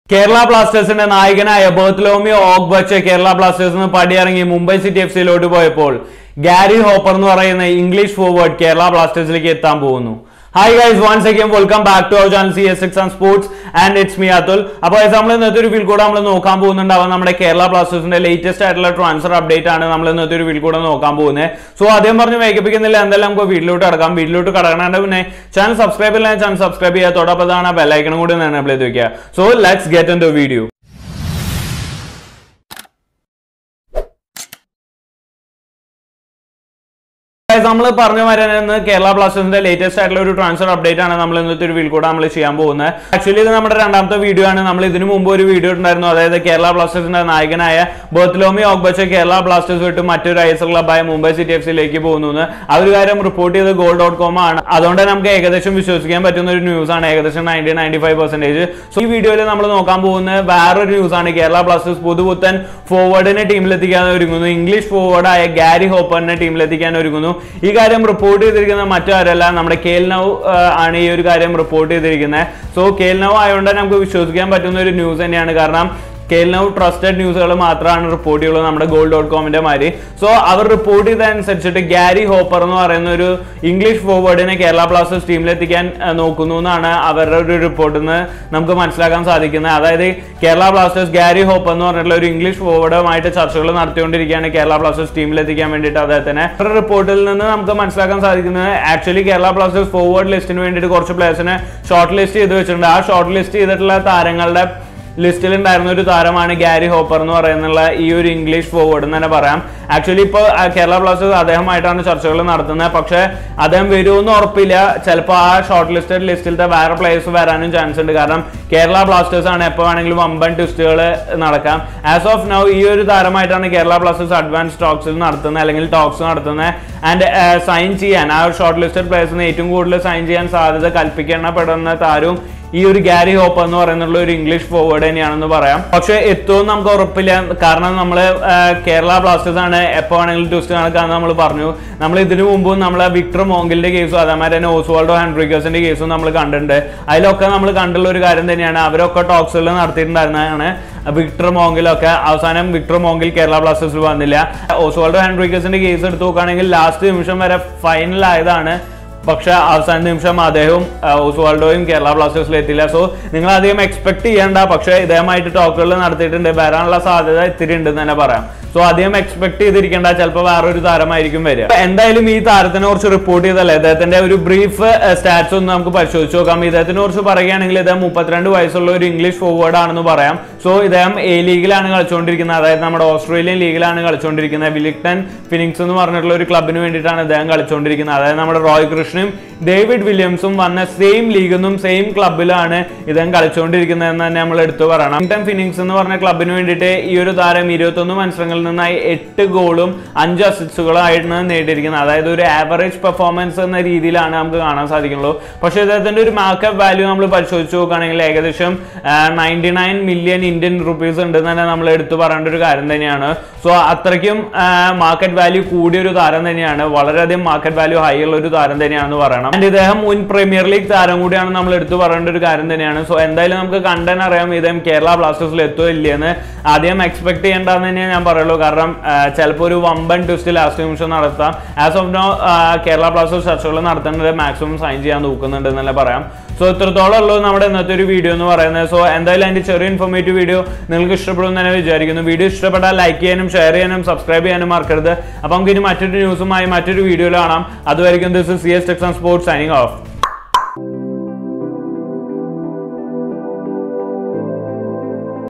Kerala Blasters-ന്റെ നായകനായ Bartholomew Ogbeche Kerala ബ്ലാസ്റ്റേഴ്സിന് പടിയിറങ്ങി Mumbai city എഫ്സിയിലോട്ട് പോയപ്പോൾ ഗാരി ഹോപ്പർ എന്ന് പറയുന്ന ഇംഗ്ലീഷ് ഫോർവേഡ് കേരള ബ്ലാസ്റ്റേഴ്സിലേക്ക് എത്താൻ പോകുന്നു. Hi guys, once again welcome back to our channel CS6 on Sports and it's me Atul. അപ്പോൾ നമ്മൾ ഇന്നത്തെ ഒരു വീഡിയോ കൂടെ നമ്മൾ നോക്കാൻ പോകുന്നുണ്ടാവും നമ്മുടെ കേരള ബ്ലാസ്റ്റേഴ്സിന്റെ ലേറ്റസ്റ്റ് ആയിട്ടുള്ള ട്രാൻസ്ഫർ അപ്ഡേറ്റ് ആണ് നമ്മൾ ഇന്നത്തെ ഒരു വീഡിയോ കൂടെ നോക്കാൻ പോകുന്നത്. സോ ആദ്യം പറഞ്ഞ് മേക്കപ്പിക്കുന്നില്ല, എന്തായാലും നമുക്ക് വീഡിയോയിലോട്ട് കടക്കാം. വീഡിയോയിലോട്ട് കടക്കണേണ്ട പിന്നെ ചാനൽ സബ്സ്ക്രൈബ് ചെയ്യില്ല, ചാനൽ സബ്സ്ക്രൈബ് ചെയ്യുക, തൊട്ടപ്പോൾ ആണ് ബെൽ ഐക്കണും കൂടി എനേബിൾ ചെയ്ത് വെക്കുക. So let's get in the video. നമ്മൾ പറഞ്ഞു വരുന്നത് കേരള ബ്ലാസ്റ്റേഴ്സിന്റെ ലേറ്റസ്റ്റ് ആയിട്ടുള്ള ഒരു ട്രാൻസ്ഫർ അപ്ഡേറ്റ് ആണ് നമ്മൾ ഇന്നത്തെ ഒരു വീഡിയോ കൂടെ നമ്മൾ ചെയ്യാൻ പോകുന്നത്. ആക്ച്വലി ഇത് നമ്മുടെ രണ്ടാമത്തെ വീഡിയോ ആണ്. നമ്മൾ ഇതിനു മുമ്പ് ഒരു വീഡിയോ ഉണ്ടായിരുന്നു, അതായത് കേരള ബ്ലാസ്റ്റേഴ്സിന്റെ നായകനായ ബർത്തലോമിയോ ഓഗ്ബച്ചെ കേരള ബ്ലാസ്റ്റേഴ്സ് വിട്ട് മറ്റൊരു ഐഎസ്എൽ ക്ലബായ മുംബൈ സിറ്റി എഫ്സിയിലേക്ക് പോകുന്നു. ആ ഒരു കാര്യം റിപ്പോർട്ട് ചെയ്ത് goal.com ആണ്. അതുകൊണ്ട് നമുക്ക് ഏകദേശം വിശ്വസിക്കാൻ പറ്റുന്ന ഒരു ന്യൂസ് ആണ്, ഏകദേശം 90-95%. സോ ഈ വീഡിയോയിൽ നമ്മൾ നോക്കാൻ പോകുന്ന വേറൊരു ന്യൂസ് ആണ്. കേരള ബ്ലാസ്റ്റേഴ്സ് പുതുപുത്തൻ ഫോർവേഡിനെ ടീമിലെത്തിക്കാൻ ഒരുങ്ങുന്നു. ഇംഗ്ലീഷ് ഫോർവേഡായ ഗാരി ഹോപ്പറിനെ ടീമിലെത്തിക്കാൻ ഒരുങ്ങുന്നു. ഈ കാര്യം റിപ്പോർട്ട് ചെയ്തിരിക്കുന്നത് മറ്റാരല്ല, നമ്മുടെ KL Now ആണ് ഈ ഒരു കാര്യം റിപ്പോർട്ട് ചെയ്തിരിക്കുന്നത്. സോ KL Now ആയതുകൊണ്ട് നമുക്ക് വിശ്വസിക്കാൻ പറ്റുന്ന ഒരു ന്യൂസ് തന്നെയാണ്. കാരണം KL Now ട്രസ്റ്റഡ് ന്യൂസുകൾ മാത്രമാണ് റിപ്പോർട്ട് ചെയ്യുള്ളൂ, നമ്മുടെ goal.com-ന്റെ മാതിരി. സോ അവർ റിപ്പോർട്ട് ചെയ്തതനുസരിച്ചിട്ട് ഗാരി ഹോപ്പർ എന്ന് പറയുന്ന ഒരു ഇംഗ്ലീഷ് ഫോർവേഡിനെ കേരള ബ്ലാസ്റ്റേഴ്സ് ടീമിലെത്തിക്കാൻ നോക്കുന്നു എന്നാണ് അവരുടെ ഒരു റിപ്പോർട്ടിൽ നിന്ന് നമുക്ക് മനസ്സിലാക്കാൻ സാധിക്കുന്നത്. അതായത് കേരള ബ്ലാസ്റ്റേഴ്സ് ഗാരി ഹോപ്പർ എന്ന് പറഞ്ഞിട്ടുള്ള ഒരു ഇംഗ്ലീഷ് ഫോർവേഡുമായിട്ട് ചർച്ചകൾ നടത്തിക്കൊണ്ടിരിക്കുകയാണ് കേരള ബ്ലാസ്റ്റേഴ്സ് ടീമിലെത്തിക്കാൻ വേണ്ടിയിട്ട്. അദ്ദേഹത്തിന് റിപ്പോർട്ടിൽ നിന്ന് നമുക്ക് മനസ്സിലാക്കാൻ സാധിക്കുന്നത് ആക്ച്വലി കേരള ബ്ലാസ്റ്റേഴ്സ് ഫോർവേഡ് ലിസ്റ്റിന് വേണ്ടിയിട്ട് കുറച്ച് പ്ലേയേഴ്സിനെ ഷോർട്ട് ലിസ്റ്റ് ചെയ്ത് വെച്ചിട്ടുണ്ട്. ആ ഷോർട്ട് ലിസ്റ്റ് ചെയ്തിട്ടുള്ള താരങ്ങളുടെ ലിസ്റ്റിൽ ഉണ്ടായിരുന്ന ഒരു താരമാണ് ഗാരി ഹോപ്പർ എന്ന് പറയുന്നുള്ള ഈ ഒരു ഇംഗ്ലീഷ് ഫോർവേഡ് എന്ന് തന്നെ പറയാം. ആക്ച്വലി ഇപ്പോൾ കേരള ബ്ലാസ്റ്റേഴ്സ് അദ്ദേഹമായിട്ടാണ് ചർച്ചകൾ നടത്തുന്നത്. പക്ഷേ അദ്ദേഹം വരുമെന്ന് ഉറപ്പില്ല. ചിലപ്പോൾ ആ ഷോർട്ട് ലിസ്റ്റഡ് ലിസ്റ്റിലത്തെ വേറെ പ്ലേയേഴ്സ് വരാനും ചാൻസ് ഉണ്ട്. കാരണം കേരള ബ്ലാസ്റ്റേഴ്സ് ആണ്, എപ്പോൾ വേണമെങ്കിലും വമ്പൻ ട്വിസ്റ്റുകൾ നടക്കാം. ആസ് ഓഫ് നൗ ഈ ഒരു താരമായിട്ടാണ് കേരള ബ്ലാസ്റ്റേഴ്സ് അഡ്വാൻസ് ടോക്സ് നടത്തുന്നത്, അല്ലെങ്കിൽ ടോക്സ് നടത്തുന്നത്. ആൻഡ് സൈൻ ചെയ്യാൻ ആ ഒരു ഷോർട്ട് ലിസ്റ്റഡ് പ്ലേയേഴ്സിന് ഏറ്റവും കൂടുതൽ സൈൻ ചെയ്യാൻ സാധ്യത കൽപ്പിക്കപ്പെടുന്ന താരവും ഈ ഒരു ഗാരി ഹോപ്പർ എന്ന് പറയുന്നുള്ള ഒരു ഇംഗ്ലീഷ് ഫോർവേഡ് തന്നെയാണെന്ന് പറയാം. പക്ഷെ എത്തുമെന്ന് നമുക്ക് ഉറപ്പില്ല. കാരണം നമ്മൾ കേരള ബ്ലാസ്റ്റേഴ്സ് ആണ്, എപ്പോൾ വേണമെങ്കിലും ട്വിസ്റ്റ് നടക്കാമെന്ന് നമ്മൾ പറഞ്ഞു. നമ്മൾ ഇതിനു മുമ്പും നമ്മളെ വിക്ടർ മോങ്കിലിന്റെ കേസും അതേമാതിരി തന്നെ ഓസ്വാൾഡോ ഹെൻറിക്കസിന്റെ കേസും നമ്മൾ കണ്ടിട്ടുണ്ട്. അതിലൊക്കെ നമ്മൾ കണ്ടുള്ള ഒരു കാര്യം തന്നെയാണ്, അവരൊക്കെ ടോക്സുകൾ നടത്തിയിട്ടുണ്ടായിരുന്നതാണ്. വിക്ടർ മോങ്കിലൊക്കെ അവസാനം വിക്ടർ മോങ്കിൽ കേരള ബ്ലാസ്റ്റേഴ്സിൽ വന്നില്ല. ഓസ്വാൾഡോ ഹെൻറിക്കസിന്റെ കേസ് എടുത്ത് നോക്കുകയാണെങ്കിൽ ലാസ്റ്റ് നിമിഷം വരെ ഫൈനൽ ആയതാണ്. പക്ഷെ അവസാന നിമിഷം അദ്ദേഹവും ഓസ്വാൾഡോയും കേരള ബ്ലാസ്റ്റേഴ്സിൽ എത്തില്ല. സോ നിങ്ങൾ അധികം എക്സ്പെക്ട് ചെയ്യേണ്ട. പക്ഷെ ഇദ്ദേഹമായിട്ട് ടോക്കുകൾ നടത്തിയിട്ടുണ്ട്, വരാനുള്ള സാധ്യത ഇത്തിരി ഉണ്ടെന്ന് തന്നെ പറയാം. സോ അധികം എക്സ്പെക്ട് ചെയ്തിരിക്കേണ്ട, ചിലപ്പോൾ വേറൊരു താരമായിരിക്കും വരിക. എന്തായാലും ഈ താരത്തിനെ കുറിച്ച് റിപ്പോർട്ട് ചെയ്തല്ലേ, ഇദ്ദേഹത്തിന്റെ ഒരു ബ്രീഫ് സ്റ്റാറ്റ്സ് ഒന്ന് നമുക്ക് പരിശോധിച്ച് നോക്കാം. ഇദ്ദേഹത്തിനെ കുറിച്ച് പറയുകയാണെങ്കിൽ ഇദ്ദേഹം 32 വയസ്സുള്ള ഒരു ഇംഗ്ലീഷ് ഫോർവേഡ് ആണെന്ന് പറയാം. സോ ഇദ്ദേഹം A ലീഗിലാണ് കളിച്ചുകൊണ്ടിരിക്കുന്നത്, അതായത് നമ്മുടെ ഓസ്ട്രേലിയൻ ലീഗിലാണ് കളിച്ചുകൊണ്ടിരിക്കുന്നത്. വില്ലിംഗ്ടൺ ഫിനിക്സ് എന്ന് പറഞ്ഞിട്ടുള്ള ഒരു ക്ലബിന് വേണ്ടിയിട്ടാണ് ഇദ്ദേഹം കളിച്ചുകൊണ്ടിരിക്കുന്നത്. അതായത് നമ്മുടെ റോയ് കൃഷ്ണനും ഡേവിഡ് വില്യംസും വന്ന സെയിം ലീഗെന്നും സെയിം ക്ലബിലാണ് ഇദ്ദേഹം കളിച്ചുകൊണ്ടിരിക്കുന്നത് എന്ന് തന്നെ നമ്മൾ എടുത്തു പറയണം. വില്ലിംഗ്ടൺ ഫിനിക്സ് എന്ന് പറഞ്ഞ ക്ലബിന് വേണ്ടിയിട്ട് ഈ ഒരു താരം 21 മത്സരങ്ങളിൽ നിന്നായി 8 ഗോളും 5 അസിസ്റ്റുകളും ആയിട്ടാണ് നേടിയിരിക്കുന്നത്. അതായത് ഒരു ആവറേജ് പെർഫോമൻസ് എന്ന രീതിയിലാണ് നമുക്ക് കാണാൻ സാധിക്കുള്ളൂ. പക്ഷേ ഇദ്ദേഹത്തിന്റെ ഒരു മാർക്കറ്റ് വാല്യൂ നമ്മൾ പരിശോധിച്ച് നോക്കുകയാണെങ്കിൽ ഏകദേശം 99 മില്യൺ ഇന്ത്യൻ റുപ്പീസ് ഉണ്ട് തന്നെ നമ്മൾ എടുത്തു പറയേണ്ട ഒരു കാര്യം തന്നെയാണ്. സോ അത്രയ്ക്കും മാർക്കറ്റ് വാല്യൂ കൂടിയൊരു താരം തന്നെയാണ്, വളരെയധികം മാർക്കറ്റ് വാല്യൂ ഹൈ ഉള്ള ഒരു താരം തന്നെയാണെന്ന് പറയണം. ആൻഡ് ഇദ്ദേഹം മുൻ പ്രീമിയർ ലീഗ് താരം കൂടിയാണ് നമ്മൾ എടുത്തു പറയേണ്ട ഒരു കാര്യം തന്നെയാണ്. സോ എന്തായാലും നമുക്ക് കണ്ടൻ അറിയാം ഇദ്ദേഹം കേരള ബ്ലാസ്റ്റേഴ്സിൽ എത്തോ ഇല്ലയെന്ന്. ആദ്യം എക്സ്പെക്ട് ചെയ്യേണ്ടതെന്ന് തന്നെയാണ് ഞാൻ പറയുള്ളൂ. കാരണം ചിലപ്പോൾ ഒരു വമ്പൻ ട്വിസ്റ്റ് ലാസ്റ്റ് നിമിഷം നടത്താം. As of now Kerala Blasters ചർച്ചകൾ നടത്തേണ്ടത് മാക്സിമം സൈൻ ചെയ്യാൻ നോക്കുന്നുണ്ട് എന്നല്ലേ പറയാം. സോ ഇത്രത്തോളം ഉള്ളൂ നമ്മുടെ ഇന്നത്തെ ഒരു വീഡിയോ എന്ന് പറയുന്നത്. സോ എന്തായാലും അതിന്റെ ചെറിയ ഇൻഫോർമേറ്റീവ് വീഡിയോ നിങ്ങൾക്ക് ഇഷ്ടപ്പെടും തന്നെ വിചാരിക്കുന്നു. വീഡിയോ ഇഷ്ടപ്പെട്ടാൽ ലൈക്ക് ചെയ്യാനും ഷെയർ ചെയ്യാനും സബ്സ്ക്രൈബ് ചെയ്യാനും മറക്കരുത്. അപ്പോൾ നമുക്ക് ഇനി മറ്റൊരു ന്യൂസുമായി മറ്റൊരു വീഡിയോയിൽ കാണാം. അതുവരെയും this is CS6 on Sports signing off.